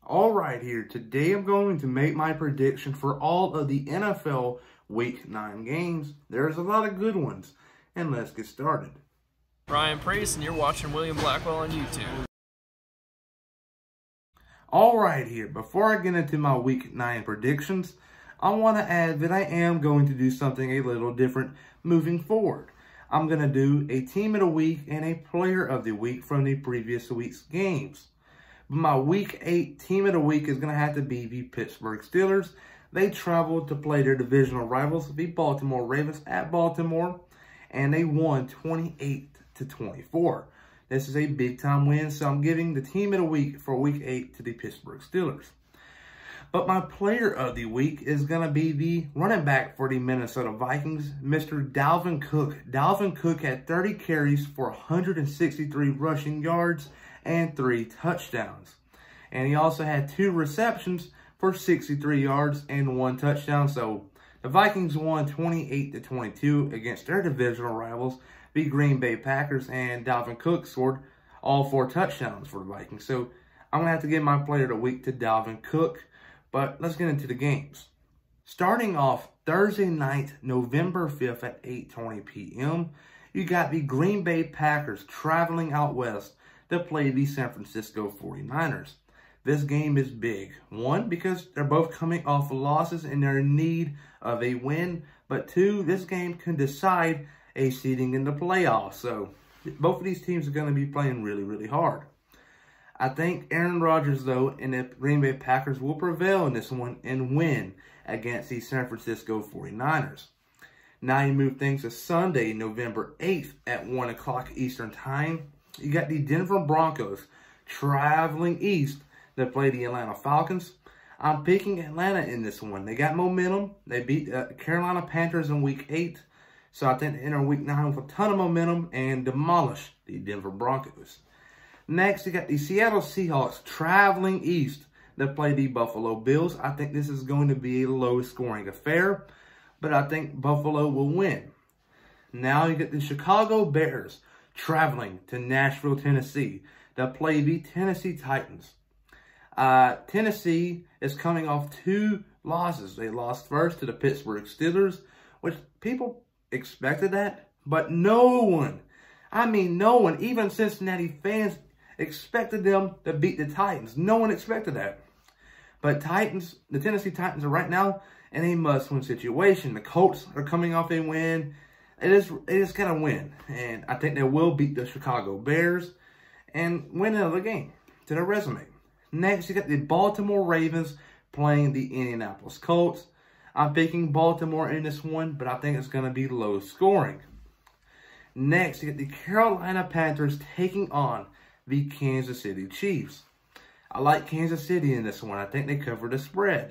All right, here. Today I'm going to make my prediction for all of the NFL Week 9 games. There's a lot of good ones, and let's get started. Ryan Priest, and you're watching William Blackwell on YouTube. All right, here. Before I get into my Week 9 predictions, I want to add that I am going to do something a little different moving forward. I'm going to do a Team of the Week and a Player of the Week from the previous week's games. My Week 8 Team of the Week is going to have to be the Pittsburgh Steelers. They traveled to play their divisional rivals, the Baltimore Ravens, at Baltimore, and they won 28-24. This is a big-time win, so I'm giving the Team of the Week for Week 8 to the Pittsburgh Steelers. But my Player of the Week is going to be the running back for the Minnesota Vikings, Mr. Dalvin Cook. Dalvin Cook had 30 carries for 163 rushing yards and 3 touchdowns. And he also had 2 receptions for 63 yards and 1 touchdown. So the Vikings won 28-22 against their divisional rivals, the Green Bay Packers, and Dalvin Cook scored all 4 touchdowns for the Vikings. So I'm going to have to give my Player of the Week to Dalvin Cook. But let's get into the games. Starting off Thursday night, November 5th at 8:20 p.m., you got the Green Bay Packers traveling out west to play the San Francisco 49ers. This game is big. One, because they're both coming off losses and they're in need of a win. But 2, this game can decide a seeding in the playoffs. So both of these teams are going to be playing really, really hard. I think Aaron Rodgers, though, and the Green Bay Packers will prevail in this one and win against the San Francisco 49ers. Now you move things to Sunday, November 8th at 1 o'clock Eastern Time. You got the Denver Broncos traveling east to play the Atlanta Falcons. I'm picking Atlanta in this one. They got momentum. They beat the Carolina Panthers in Week 8. So I think they enter Week 9 with a ton of momentum and demolish the Denver Broncos. Next, you got the Seattle Seahawks traveling east to play the Buffalo Bills. I think this is going to be a low-scoring affair, but I think Buffalo will win. Now you get the Chicago Bears traveling to Nashville, Tennessee to play the Tennessee Titans. Tennessee is coming off 2 losses. They lost first to the Pittsburgh Steelers, which people expected that, but no one, even Cincinnati fans expected them to beat the Titans. No one expected that. But the Tennessee Titans are right now in a must-win situation. The Colts are coming off a win. It is going to win. And I think they will beat the Chicago Bears and win another game to their resume. Next, you got the Baltimore Ravens playing the Indianapolis Colts. I'm picking Baltimore in this one, but I think it's going to be low scoring. Next, you got the Carolina Panthers taking on the Kansas City Chiefs. I like Kansas City in this one. I think they cover the spread.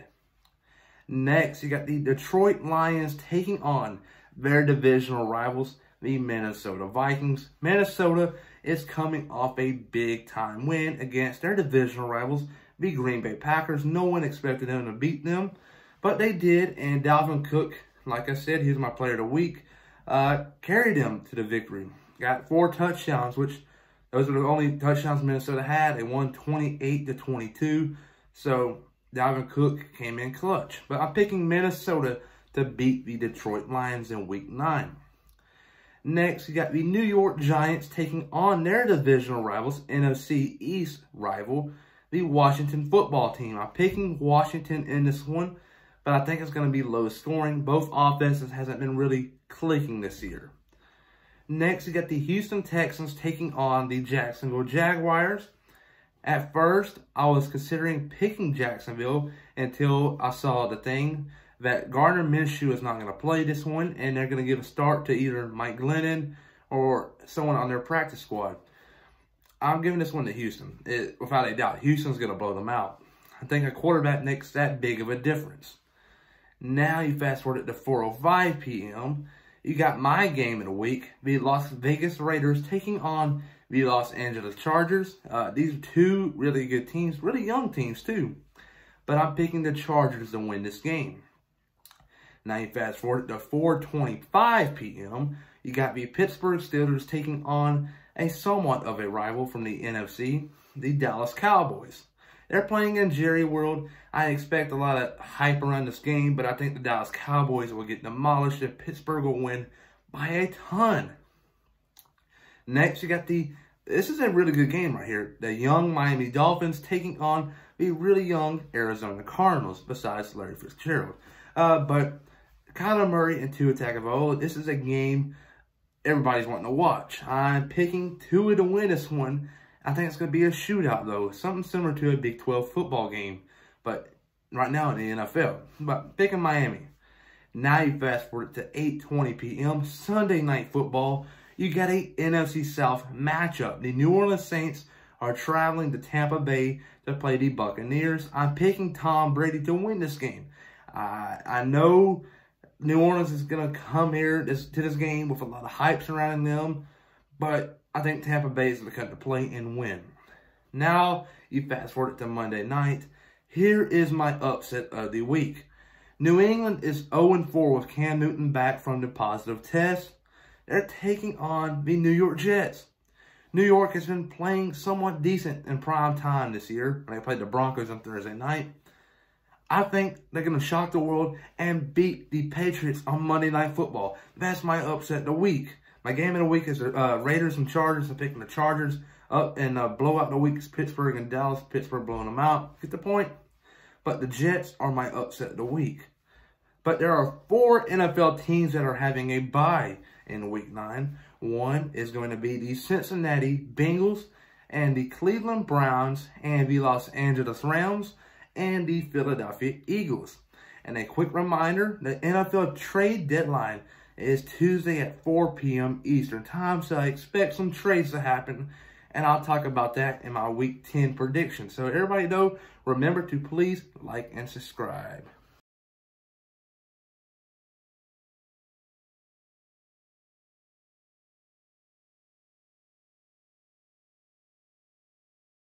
Next, you got the Detroit Lions taking on their divisional rivals, the Minnesota Vikings. Minnesota is coming off a big-time win against their divisional rivals, the Green Bay Packers. No one expected them to beat them, but they did, and Dalvin Cook, like I said, he's my Player of the Week, carried them to the victory. Got 4 touchdowns, which those are the only touchdowns Minnesota had. They won 28-22. So Dalvin Cook came in clutch. But I'm picking Minnesota to beat the Detroit Lions in Week 9. Next, you got the New York Giants taking on their divisional rivals, NFC East rival, the Washington football team. I'm picking Washington in this one, but I think it's going to be low scoring. Both offenses hasn't been really clicking this year. Next, you got the Houston Texans taking on the Jacksonville Jaguars. At first, I was considering picking Jacksonville until I saw the thing that Gardner Minshew is not going to play this one, and they're going to give a start to either Mike Glennon or someone on their practice squad. I'm giving this one to Houston. Without a doubt, Houston's going to blow them out. I think a quarterback makes that big of a difference. Now you fast forward it to 4:05 p.m., you got my game of the week, the Las Vegas Raiders taking on the Los Angeles Chargers. These are 2 really good teams, really young teams too. But I'm picking the Chargers to win this game. Now you fast forward to 4:25 p.m. You got the Pittsburgh Steelers taking on a somewhat of a rival from the NFC, the Dallas Cowboys. They're playing in Jerry World. I expect a lot of hype around this game, but I think the Dallas Cowboys will get demolished and Pittsburgh will win by a ton. Next, you got this is a really good game right here. The young Miami Dolphins taking on the really young Arizona Cardinals, besides Larry Fitzgerald. But Kyler Murray and Tua Tagovailoa, this is a game everybody's wanting to watch. I'm picking Tua to win this one. I think it's going to be a shootout, though. Something similar to a Big 12 football game, but right now in the NFL. But picking Miami. Now you fast forward to 8:20 p.m. Sunday Night Football. You got a NFC South matchup. The New Orleans Saints are traveling to Tampa Bay to play the Buccaneers. I'm picking Tom Brady to win this game. I know New Orleans is going to come here to this game with a lot of hype surrounding them, but I think Tampa Bay is going to come to play and win. Now, you fast forward to Monday night. Here is my upset of the week. New England is 0-4 with Cam Newton back from the positive test. They're taking on the New York Jets. New York has been playing somewhat decent in prime time this year when they played the Broncos on Thursday night. I think they're going to shock the world and beat the Patriots on Monday Night Football. That's my upset of the week. My game of the week is Raiders and Chargers. I'm picking the Chargers up, and blowout of the week is Pittsburgh and Dallas. Pittsburgh blowing them out. Get the point? But the Jets are my upset of the week. But there are 4 NFL teams that are having a bye in Week 9. One is going to be the Cincinnati Bengals and the Cleveland Browns and the Los Angeles Rams and the Philadelphia Eagles. And a quick reminder, the NFL trade deadline is Tuesday at 4 p.m. Eastern Time, so I expect some trades to happen, and I'll talk about that in my Week 10 prediction. So everybody, though, remember to please like and subscribe.